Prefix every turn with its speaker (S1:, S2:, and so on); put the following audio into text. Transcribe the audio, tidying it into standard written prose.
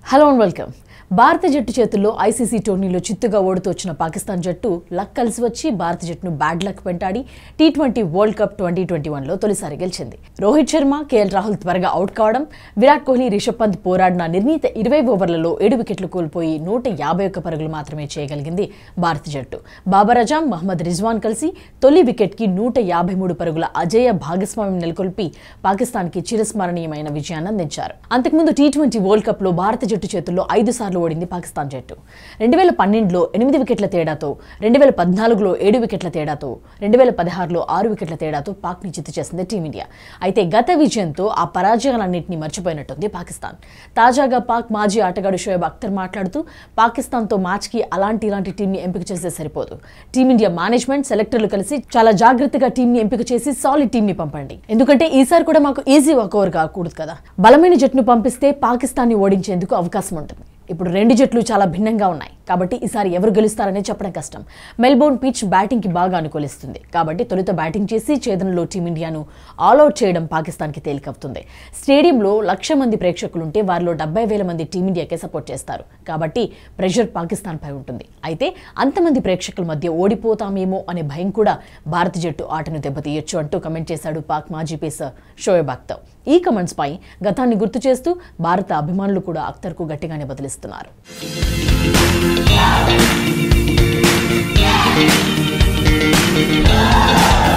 S1: Hello and welcome. భారత జట్టు చేతుల్లో ఐసీసీ టోర్నీలో చిత్తుగా ఓడుతూ వచ్చిన పాకిస్తాన్ జట్టు లక్ కలిసి వచ్చి భారత జట్టును బ్యాడ్ లక్ వెంటాడి టీ20 వరల్డ్ కప్ 2021లో తొలిసారి గెలిచింది. రోహిత్ శర్మ, కేఎల్ రాహుల్ త్వరగా అవుట్ కావడం, విరాట్ కోహ్లీ, రిషబ్ పంత్ పోరాడిన నిర్ణీత 20 ఓవర్లలో 7 వికెట్లు కోల్పోయి 151 పరుగులు మాత్రమే చేయగలిగింది భారత జట్టు. బాబర్ అజమ్, మహమ్మద్ రిజ్వాన్ కలిసి తొలి వికెట్కి 153 పరుగుల అజేయ భాగస్వామ్యం నెలకొల్పి పాకిస్తాన్కి చిరస్మరణీయమైన విజయాన్ని అందించారు. అంతకుముందు టీ20 వరల్డ్ కప్లో భారత జట్టు చేతుల్లో 5 సార్లు ఓడింది పాకిస్తాన్ జట్టు. 2012లో 8 వికెట్ల తేడాతో, 2014లో 7 వికెట్ల తేడాతో, 2016లో 6 వికెట్ల తేడాతో పాక్ని చిత్తు చేసింది టీమిండియా. అయితే గత విజయంతో ఆ పరాజయాలన్నింటినీ మర్చిపోయినట్టుంది పాకిస్తాన్. తాజాగా పాక్ మాజీ ఆటగాడు షోయబ్ అఖ్తర్ మాట్లాడుతూ, పాకిస్తాన్తో మ్యాచ్కి ఇలాంటి టీంని ఎంపిక చేస్తే సరిపోదు. టీమిండియా మేనేజ్మెంట్, సెలెక్టర్లు కలిసి చాలా జాగ్రత్తగా టీంని ఎంపిక చేసి సాలిడ్ టీంని పంపండి. ఎందుకంటే ఈసారి కూడా మాకు ఈజీ వాకఓవర్ కాకూడదు కదా. బలమైన జట్టును పంపిస్తే పాకిస్తాన్ని ఓడించేందుకు అవకాశం ఉంటుంది. ఇప్పుడు రెండు జట్లు చాలా భిన్నంగా ఉన్నాయి కాబట్టి ఈసారి ఎవరు గెలుస్తారనే చెప్పడం కష్టం. మెల్బోర్న్ పిచ్ బ్యాటింగ్కి బాగా అనుకూలిస్తుంది కాబట్టి తొలుత బ్యాటింగ్ చేసి ఛేదనలో టీమిండియాను ఆల్అౌట్ చేయడం పాకిస్తాన్కి తేలికవుతుంది. స్టేడియంలో 1,00,000 మంది ప్రేక్షకులుంటే వారిలో 70,000 మంది టీమిండియాకే సపోర్ట్ చేస్తారు కాబట్టి ప్రెషర్ పాకిస్తాన్పై ఉంటుంది. అయితే అంతమంది ప్రేక్షకుల మధ్య ఓడిపోతామేమో అనే భయం కూడా భారత జట్టు ఆటను దెబ్బతీయొచ్చు అంటూ కమెంట్ చేశాడు పాక్ మాజీ పేసర్ షోయబ్ అఖ్తర్. ఈ కమెంట్స్ పై గతాన్ని గుర్తు చేస్తూ భారత అభిమానులు కూడా అఖ్తర్కు గట్టిగానే బదిలిస్తున్నారు.